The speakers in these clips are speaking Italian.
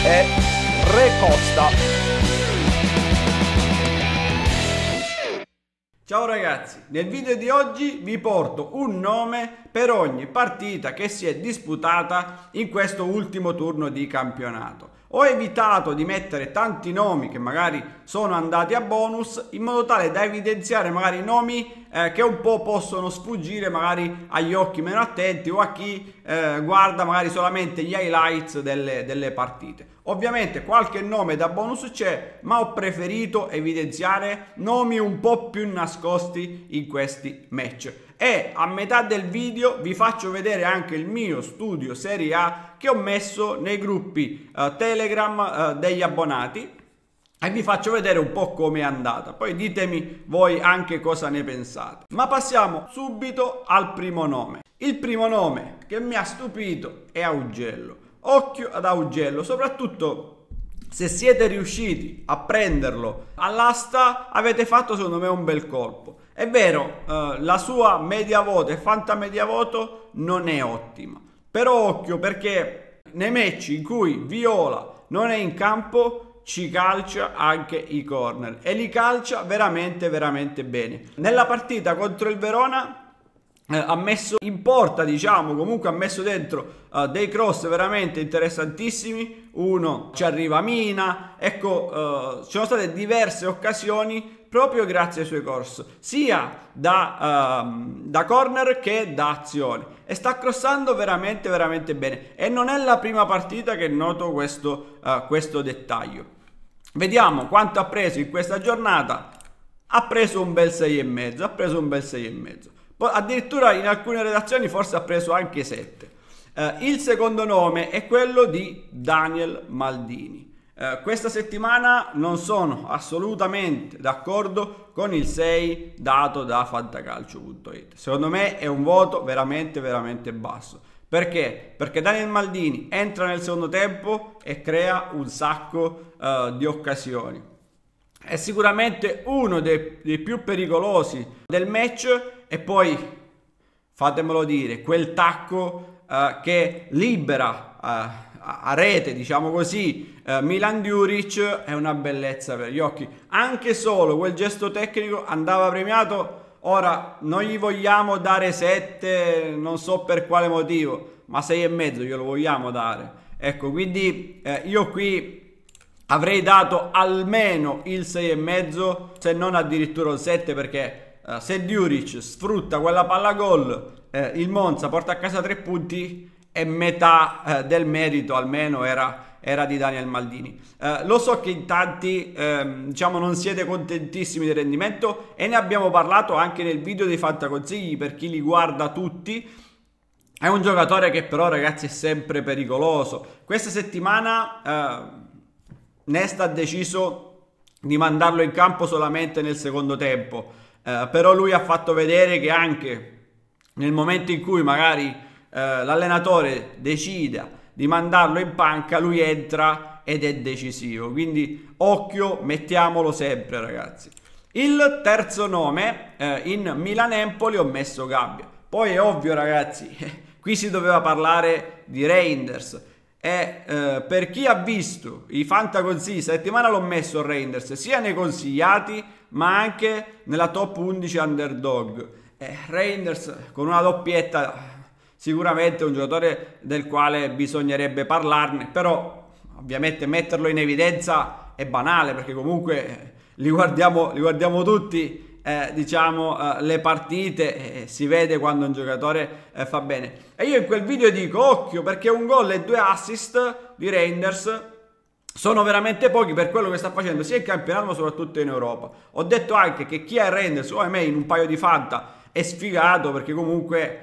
è Re Costa. Ciao ragazzi, nel video di oggi vi porto un nome per ogni partita che si è disputata in questo ultimo turno di campionato. Ho evitato di mettere tanti nomi che magari sono andati a bonus in modo tale da evidenziare magari nomi che un po' possono sfuggire magari agli occhi meno attenti o a chi guarda magari solamente gli highlights delle partite. Ovviamente qualche nome da bonus c'è, ma ho preferito evidenziare nomi un po' più nascosti in questi match. E a metà del video vi faccio vedere anche il mio studio Serie A che ho messo nei gruppi Telegram degli abbonati e vi faccio vedere un po' come è andata. Poi ditemi voi anche cosa ne pensate. Ma passiamo subito al primo nome. Il primo nome che mi ha stupito è Augello. Occhio ad Augello, soprattutto se siete riusciti a prenderlo all'asta, avete fatto secondo me un bel colpo. È vero, la sua media voto e fantamedia voto non è ottima, però occhio perché nei match in cui Viola non è in campo ci calcia anche i corner e li calcia veramente bene. Nella partita contro il Verona ha messo in porta, diciamo, comunque ha messo dentro dei cross veramente interessantissimi. Uno ci arriva Mina, ecco, ci sono state diverse occasioni proprio grazie ai suoi cross, sia da corner che da azione, e sta crossando veramente bene e non è la prima partita che noto questo dettaglio. Vediamo quanto ha preso in questa giornata. Ha preso un bel 6,5, addirittura in alcune redazioni forse ha preso anche 7. Il secondo nome è quello di Daniel Maldini. Questa settimana non sono assolutamente d'accordo con il 6 dato da Fantacalcio.it. Secondo me è un voto veramente basso. Perché? Perché Daniel Maldini entra nel secondo tempo e crea un sacco di occasioni. È sicuramente uno dei più pericolosi del match e poi, fatemelo dire, quel tacco che libera a rete, diciamo così, Milan Djuric è una bellezza per gli occhi. Anche solo quel gesto tecnico andava premiato. Ora non gli vogliamo dare 7, non so per quale motivo, ma 6,5 glielo vogliamo dare. Ecco, quindi io qui avrei dato almeno il 6,5, se non addirittura il 7, perché se Djuric sfrutta quella palla gol, il Monza porta a casa 3 punti e metà del merito almeno era di Daniel Maldini. Lo so che in tanti diciamo non siete contentissimi del rendimento e ne abbiamo parlato anche nel video dei fantaconsigli per chi li guarda tutti. È un giocatore che però, ragazzi, è sempre pericoloso. Questa settimana Nesta ha deciso di mandarlo in campo solamente nel secondo tempo, però lui ha fatto vedere che anche nel momento in cui magari l'allenatore decida di mandarlo in panca, lui entra ed è decisivo. Quindi occhio, mettiamolo sempre, ragazzi. Il terzo nome, in Milan-Empoli ho messo Gabbia. Poi è ovvio, ragazzi, qui si doveva parlare di Reinders. E per chi ha visto i fantaconsigli settimana l'ho messo Reinders sia nei consigliati ma anche nella top 11 underdog. Reinders con una doppietta sicuramente è un giocatore del quale bisognerebbe parlarne, però ovviamente metterlo in evidenza è banale perché comunque li guardiamo tutti, diciamo, le partite, si vede quando un giocatore fa bene. E io in quel video dico occhio perché un gol e 2 assist di Reinders sono veramente pochi per quello che sta facendo sia in campionato ma soprattutto in Europa. Ho detto anche che chi è Reinders o me in un paio di fanta è sfigato perché comunque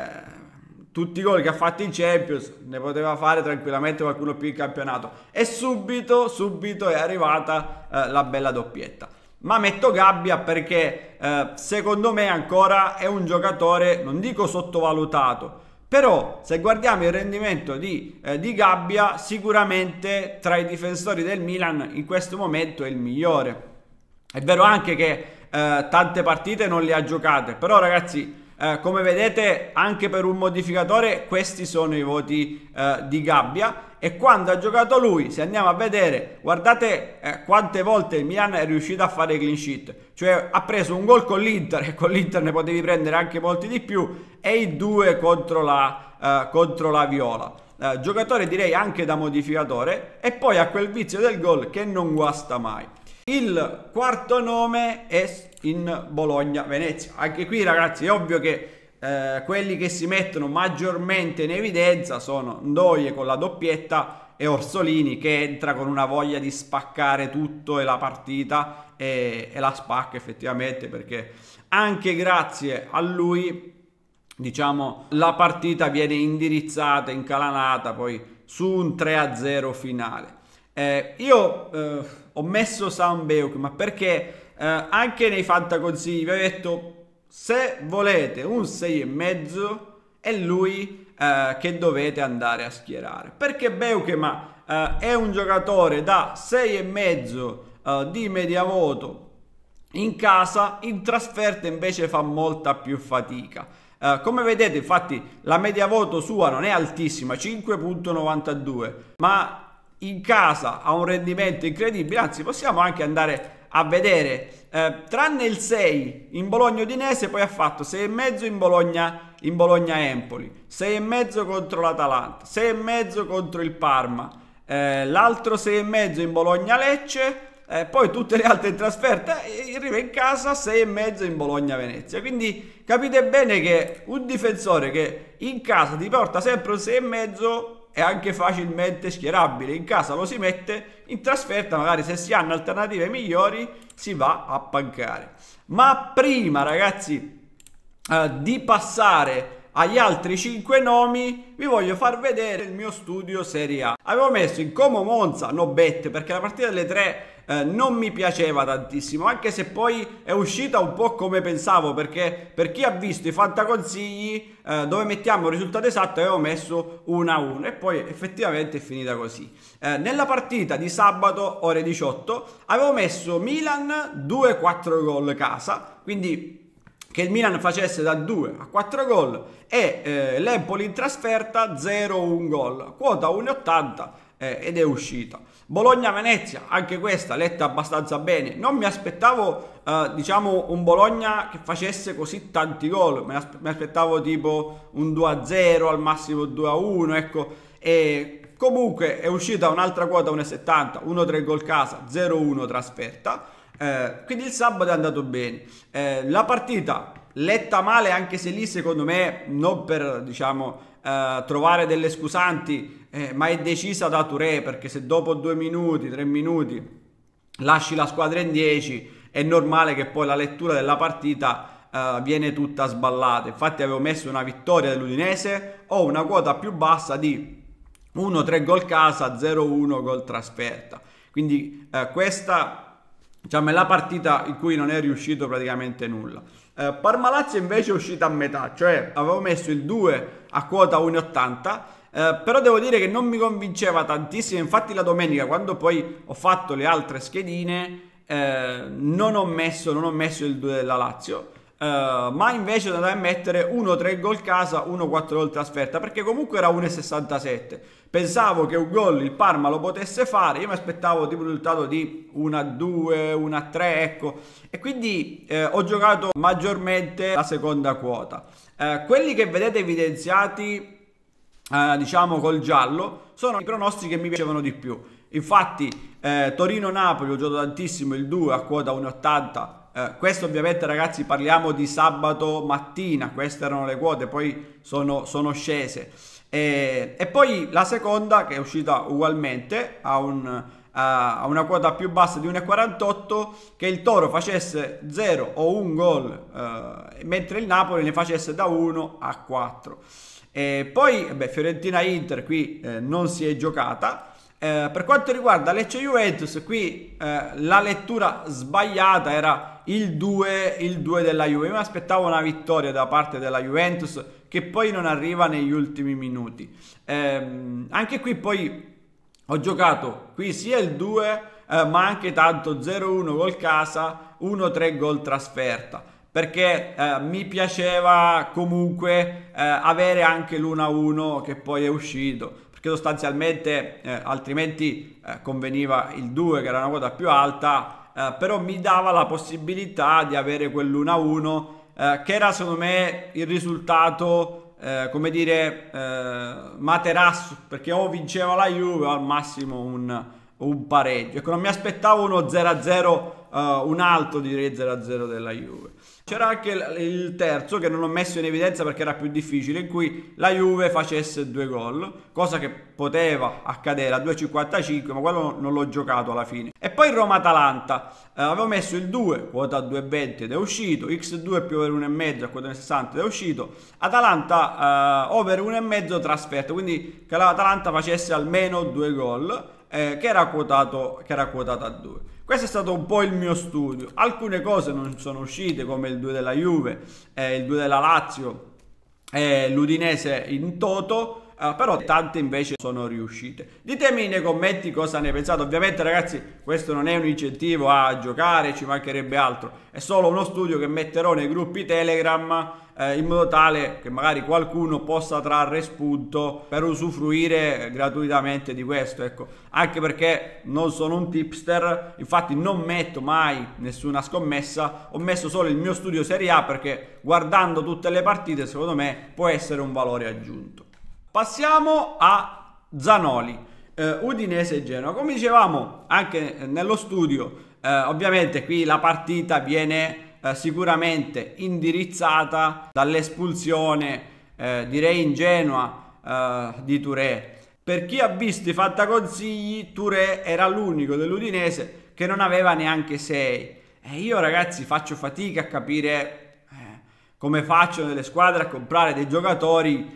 tutti i gol che ha fatto in Champions ne poteva fare tranquillamente qualcuno più in campionato e subito è arrivata la bella doppietta. Ma metto Gabbia perché secondo me ancora è un giocatore, non dico sottovalutato, però se guardiamo il rendimento di Gabbia sicuramente tra i difensori del Milan in questo momento è il migliore. È vero anche che tante partite non le ha giocate, però ragazzi come vedete anche per un modificatore questi sono i voti di Gabbia e quando ha giocato lui, se andiamo a vedere, guardate quante volte il Milan è riuscito a fare clean sheet, cioè ha preso un gol con l'Inter e con l'Inter ne potevi prendere anche molti di più, e i due contro la Viola. Giocatore direi anche da modificatore, e poi ha quel vizio del gol che non guasta mai. Il quarto nome è in Bologna-Venezia. Anche qui ragazzi è ovvio che quelli che si mettono maggiormente in evidenza sono Ndoye con la doppietta e Orsolini che entra con una voglia di spaccare tutto e la partita, e la spacca effettivamente, perché anche grazie a lui diciamo la partita viene indirizzata, incalanata poi su un 3-0 finale. Io ho messo Sam Beuk, ma perché anche nei fantaconsigli vi ho detto, se volete un 6,5 è lui che dovete andare a schierare, perché Beukema è un giocatore da 6,5 di media voto in casa, in trasferta invece fa molta più fatica. Come vedete infatti la media voto sua non è altissima, 5,92, ma in casa ha un rendimento incredibile, anzi possiamo anche andare a vedere, tranne il 6 in Bologna Udinese, poi ha fatto 6,5 in Bologna Empoli, 6,5 contro l'Atalanta, 6,5 contro il Parma, l'altro 6,5 in Bologna Lecce, poi tutte le altre in trasferta, e arriva in casa 6,5 in Bologna Venezia. Quindi capite bene che un difensore che in casa ti porta sempre un 6,5 è anche facilmente schierabile. In casa lo si mette, in trasferta magari se si hanno alternative migliori si va a pancare. Ma prima ragazzi di passare agli altri 5 nomi vi voglio far vedere il mio studio Serie A. Avevo messo in Como Monza no bet, perché la partita delle 3 non mi piaceva tantissimo, anche se poi è uscita un po' come pensavo, perché per chi ha visto i fantaconsigli dove mettiamo il risultato esatto avevo messo 1-1 e poi effettivamente è finita così. Nella partita di sabato ore 18 avevo messo Milan 2-4 gol casa, quindi che il Milan facesse da 2 a 4 gol, e l'Empoli in trasferta 0-1 gol, quota 1,80 ed è uscita. Bologna-Venezia, anche questa letta abbastanza bene, non mi aspettavo diciamo un Bologna che facesse così tanti gol, mi aspettavo tipo un 2-0 al massimo 2-1, ecco, e comunque è uscita un'altra quota 1,70, 1-3 gol casa, 0-1 trasferta. Quindi il sabato è andato bene. La partita letta male, anche se lì secondo me non per diciamo trovare delle scusanti, ma è decisa da Touré, perché se dopo 2 minuti 3 minuti lasci la squadra in 10 è normale che poi la lettura della partita viene tutta sballata. Infatti avevo messo una vittoria dell'Udinese o una quota più bassa di 1-3 gol casa, 0-1 gol trasferta. Quindi questa diciamo è la partita in cui non è riuscito praticamente nulla. Parma-Lazio invece è uscita a metà, cioè avevo messo il 2 a quota 1,80, però devo dire che non mi convinceva tantissimo. Infatti la domenica, quando poi ho fatto le altre schedine, non ho messo il 2 della Lazio, ma invece andai a mettere 1-3 gol casa, 1-4 gol trasferta, perché comunque era 1,67. Pensavo che un gol il Parma lo potesse fare, io mi aspettavo tipo un risultato di 1-2, 1-3, ecco, e quindi ho giocato maggiormente la seconda quota. Quelli che vedete evidenziati diciamo col giallo sono i pronostici che mi piacevano di più. Infatti Torino-Napoli ho giocato tantissimo il 2 a quota 1,80. Questo ovviamente ragazzi parliamo di sabato mattina, queste erano le quote, poi sono scese. E poi la seconda, che è uscita ugualmente a una quota più bassa di 1,48, che il Toro facesse 0 o 1 gol, mentre il Napoli ne facesse da 1 a 4. E poi Fiorentina-Inter qui non si è giocata. Per quanto riguarda Lecce-Juventus, qui la lettura sbagliata era il 2 della Juve. Io mi aspettavo una vittoria da parte della Juventus, che poi non arriva negli ultimi minuti. Anche qui poi ho giocato qui sia il 2 ma anche tanto 0-1 gol casa, 1-3 gol trasferta, perché mi piaceva comunque avere anche l'1-1 che poi è uscito, perché sostanzialmente altrimenti conveniva il 2 che era una quota più alta, però mi dava la possibilità di avere quell'1-1 che era secondo me il risultato, come dire, materasso, perché o vinceva la Juve o al massimo un pareggio. Ecco, non mi aspettavo uno 0-0, un alto direi 0-0 della Juve. C'era anche il terzo che non ho messo in evidenza perché era più difficile, in cui la Juve facesse 2 gol, cosa che poteva accadere a 2,55, ma quello non l'ho giocato alla fine. E poi Roma-Atalanta, avevo messo il 2, quota 2,20 ed è uscito, x2 più over 1,5 a quota 60 ed è uscito, Atalanta over 1,5 trasferta, quindi che l'Atalanta facesse almeno 2 gol, che era quotato a 2. Questo è stato un po' il mio studio. Alcune cose non sono uscite, come il 2 della Juve, il 2 della Lazio e l'Udinese in toto, però tante invece sono riuscite. Ditemi nei commenti cosa ne pensate. Ovviamente ragazzi, questo non è un incentivo a giocare, ci mancherebbe altro, è solo uno studio che metterò nei gruppi Telegram, in modo tale che magari qualcuno possa trarre spunto per usufruire gratuitamente di questo, ecco. Anche perché non sono un tipster, infatti non metto mai nessuna scommessa, ho messo solo il mio studio Serie A perché guardando tutte le partite secondo me può essere un valore aggiunto. Passiamo a Zanoli, Udinese e Genoa. Come dicevamo anche nello studio, ovviamente qui la partita viene sicuramente indirizzata dall'espulsione, direi ingenua, di Touré. Per chi ha visto i fantaconsigli, Touré era l'unico dell'Udinese che non aveva neanche 6. E io ragazzi faccio fatica a capire come facciano delle squadre a comprare dei giocatori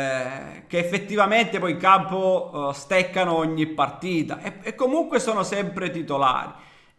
che effettivamente poi in campo steccano ogni partita e comunque sono sempre titolari.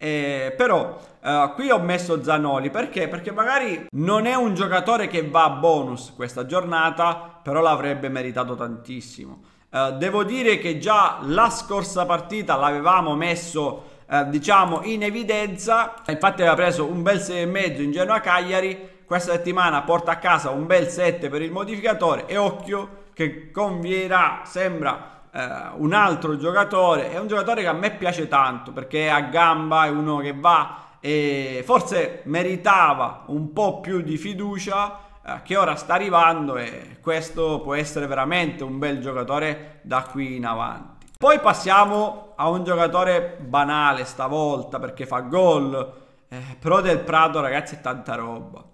Però qui ho messo Zanoli perché magari non è un giocatore che va a bonus questa giornata, però l'avrebbe meritato tantissimo. Devo dire che già la scorsa partita l'avevamo messo diciamo in evidenza, infatti aveva preso un bel 6,5 in Genoa Cagliari. Questa settimana porta a casa un bel 7 per il modificatore e occhio che con Vieira sembra un altro giocatore, è un giocatore che a me piace tanto perché è a gamba, è uno che va e forse meritava un po' più di fiducia che ora sta arrivando e questo può essere veramente un bel giocatore da qui in avanti. Poi passiamo a un giocatore banale stavolta perché fa gol, però Del Prato ragazzi è tanta roba.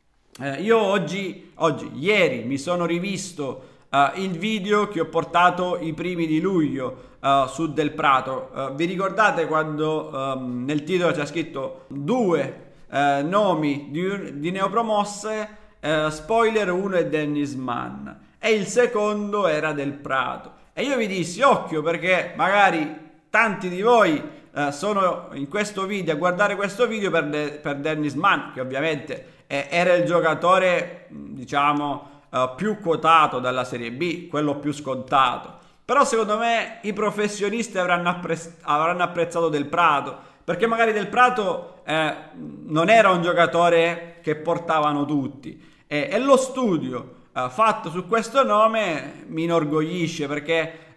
Io ieri mi sono rivisto il video che ho portato i primi di luglio su Del Prato. Vi ricordate quando nel titolo c'è scritto 2 nomi di neopromosse, spoiler, uno è Dennis Mann e il secondo era Del Prato. E io vi dissi occhio perché magari tanti di voi sono in questo video a guardare questo video per Dennis Mann, che ovviamente era il giocatore diciamo più quotato dalla Serie B, quello più scontato. Però secondo me i professionisti avranno apprezzato Del Prato, perché magari Del Prato non era un giocatore che portavano tutti e lo studio fatto su questo nome mi inorgoglisce perché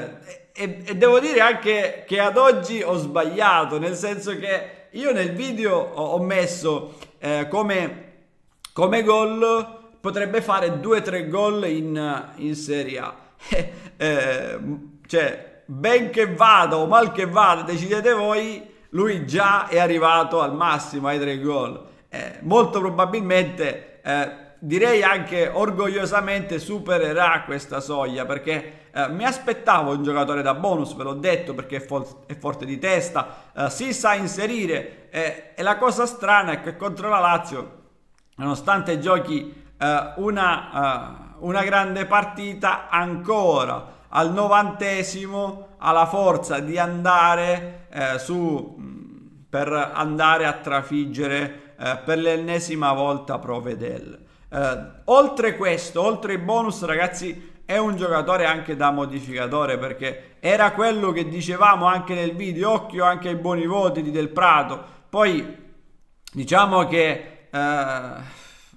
e devo dire anche che ad oggi ho sbagliato, nel senso che io nel video ho messo come gol potrebbe fare 2-3 gol in Serie A. Cioè, ben che vada o mal che vada, decidete voi, lui già è arrivato al massimo ai 3 gol. Molto probabilmente, direi anche orgogliosamente, supererà questa soglia, perché mi aspettavo un giocatore da bonus, ve l'ho detto, perché è forte di testa, si sa inserire, e la cosa strana è che contro la Lazio, nonostante giochi una grande partita, ancora al 90esimo ha la forza di andare per andare a trafiggere per l'ennesima volta Provedel. Oltre questo, oltre i bonus ragazzi, è un giocatore anche da modificatore, perché era quello che dicevamo anche nel video, occhio anche ai buoni voti di Del Prato. Poi diciamo che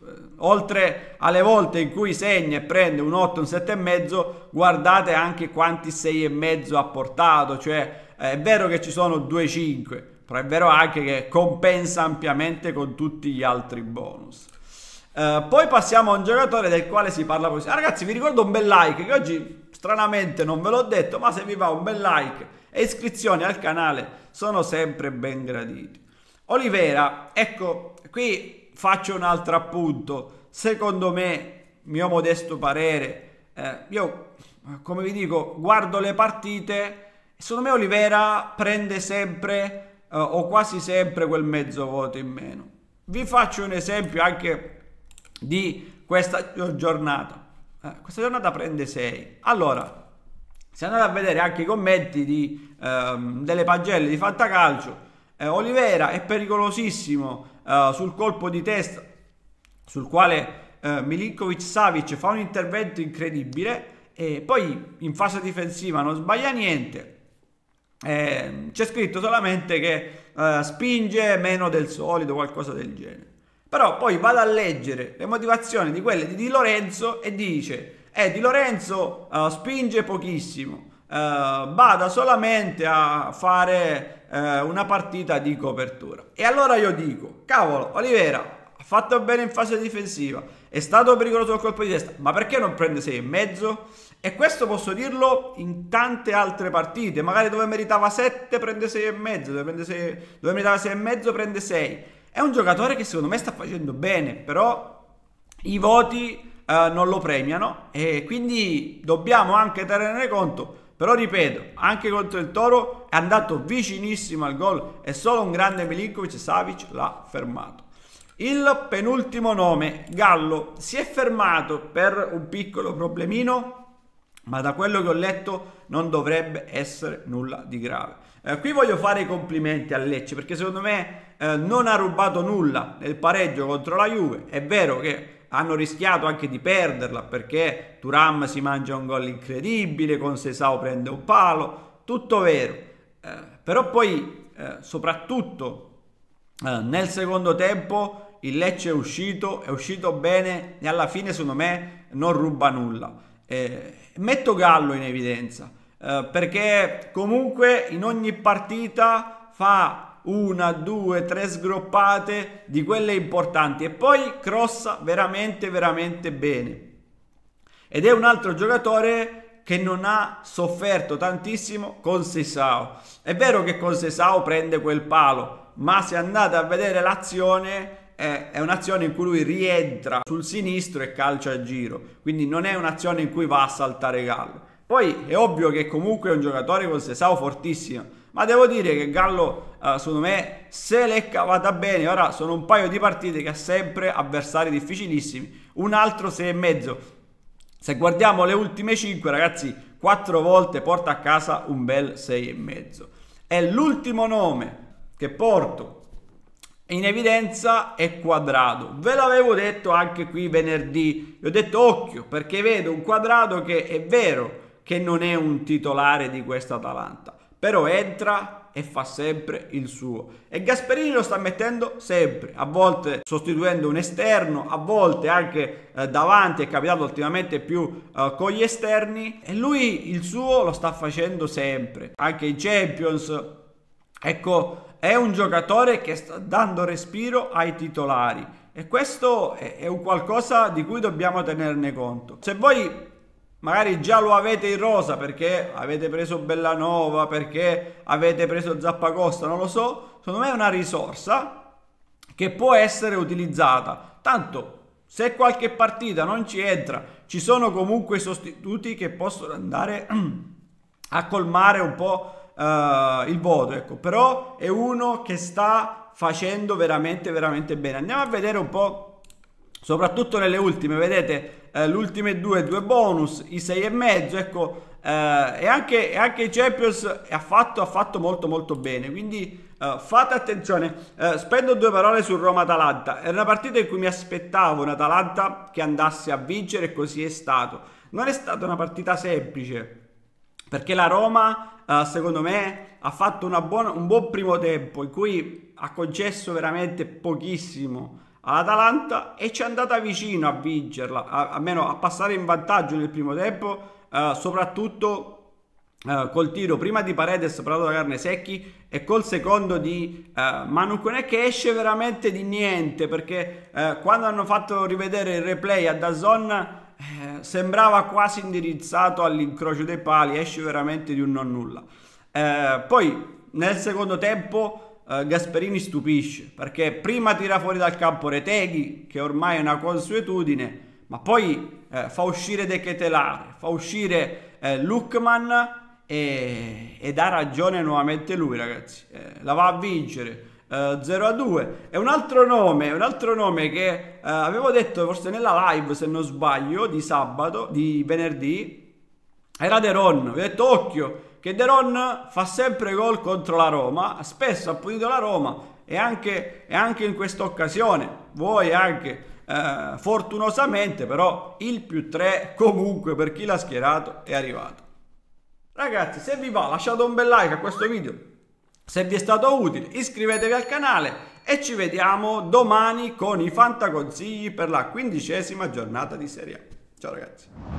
oltre alle volte in cui segna e prende un 8, un 7,5, guardate anche quanti 6,5 ha portato, cioè è vero che ci sono 2,5, però è vero anche che compensa ampiamente con tutti gli altri bonus. Poi passiamo a un giocatore del quale si parla così. Ragazzi, vi ricordo un bel like, che oggi stranamente non ve l'ho detto, ma se vi va un bel like e iscrizioni al canale sono sempre ben graditi. Olivera, ecco, qui faccio un altro appunto. Secondo me, mio modesto parere, io, come vi dico, guardo le partite e secondo me Olivera prende sempre o quasi sempre quel mezzo voto in meno. Vi faccio un esempio anche di questa giornata. Questa giornata prende 6. Allora, se andate a vedere anche i commenti delle pagelle di Fantacalcio, Olivera è pericolosissimo sul colpo di testa, sul quale Milinkovic-Savic fa un intervento incredibile e poi in fase difensiva non sbaglia niente. C'è scritto solamente che spinge meno del solito, qualcosa del genere. Però poi vado a leggere le motivazioni di quelle di Di Lorenzo e dice Di Lorenzo spinge pochissimo, bada solamente a fare una partita di copertura. E allora io dico, cavolo, Olivera ha fatto bene in fase difensiva, è stato pericoloso al colpo di testa, ma perché non prende 6,5? E questo posso dirlo in tante altre partite, magari dove meritava 7 prende 6,5, dove meritava 6,5 prende 6. È un giocatore che secondo me sta facendo bene, però i voti non lo premiano e quindi dobbiamo anche tenerne conto. Però ripeto, anche contro il Toro è andato vicinissimo al gol e solo un grande Milinkovic-Savic l'ha fermato. Il penultimo nome, Gallo, si è fermato per un piccolo problemino, ma da quello che ho letto non dovrebbe essere nulla di grave. Qui voglio fare i complimenti a Lecce perché secondo me non ha rubato nulla nel pareggio contro la Juve. È vero che hanno rischiato anche di perderla perché Thuram si mangia un gol incredibile, con Sesao prende un palo, tutto vero. Però poi soprattutto nel secondo tempo il Lecce è uscito bene e alla fine secondo me non ruba nulla. Metto Gallo in evidenza perché comunque in ogni partita fa 1, 2, 3 sgroppate di quelle importanti e poi crossa veramente veramente bene ed è un altro giocatore che non ha sofferto tantissimo con Sesao. È vero che con Sesao prende quel palo, ma se andate a vedere l'azione è un'azione in cui lui rientra sul sinistro e calcia a giro, quindi non è un'azione in cui va a saltare Gallo. Poi è ovvio che comunque è un giocatore con Sesao fortissimo, ma devo dire che Gallo secondo me se l'è cavata bene. Ora sono un paio di partite che ha sempre avversari difficilissimi, un altro 6,5. Se guardiamo le ultime 5, ragazzi, 4 volte porta a casa un bel 6,5. E l'ultimo nome che porto in evidenza è Quadrado. Ve l'avevo detto anche qui venerdì, vi ho detto occhio perché vedo un Quadrado che è vero che non è un titolare di questa Atalanta, però entra e fa sempre il suo e Gasperini lo sta mettendo sempre, a volte sostituendo un esterno, a volte anche davanti, è capitato ultimamente più con gli esterni e lui il suo lo sta facendo sempre, anche in Champions. Ecco, è un giocatore che sta dando respiro ai titolari e questo è un qualcosa di cui dobbiamo tenerne conto. Se voi magari già lo avete in rosa perché avete preso Bellanova, perché avete preso Zappacosta, non lo so, secondo me è una risorsa che può essere utilizzata. Tanto se qualche partita non ci entra, ci sono comunque sostituti che possono andare a colmare un po' il voto, ecco. Però è uno che sta facendo veramente veramente bene. Andiamo a vedere un po', soprattutto nelle ultime, vedete le ultime due bonus, i 6,5, ecco, e anche i Champions ha fatto molto molto bene, quindi fate attenzione. Spendo 2 parole su Roma-Atalanta. È una partita in cui mi aspettavo un Atalanta che andasse a vincere e così è stato. Non è stata una partita semplice perché la Roma secondo me ha fatto un buon primo tempo in cui ha concesso veramente pochissimo all'Atalanta e ci è andata vicino a vincerla, almeno a passare in vantaggio nel primo tempo, soprattutto col tiro prima di Paredes parato da Carnesecchi e col secondo di Manu Koné, che esce veramente di niente, perché quando hanno fatto rivedere il replay a DAZN sembrava quasi indirizzato all'incrocio dei pali, esce veramente di un non nulla. Poi nel secondo tempo Gasperini stupisce, perché prima tira fuori dal campo Retegui, che ormai è una consuetudine, ma poi fa uscire De Ketelaere, fa uscire Lookman e dà ragione nuovamente lui, ragazzi. La va a vincere 0-2. E un altro nome che avevo detto forse nella live, se non sbaglio, di venerdì, era De Ron. Vi ho detto occhio che De Ron fa sempre gol contro la Roma, spesso ha punito la Roma e anche in questa occasione, voi anche fortunosamente, però il +3 comunque per chi l'ha schierato è arrivato. Ragazzi, se vi va lasciate un bel like a questo video, se vi è stato utile iscrivetevi al canale e ci vediamo domani con i fantaconsigli per la 15ª giornata di Serie A. Ciao ragazzi.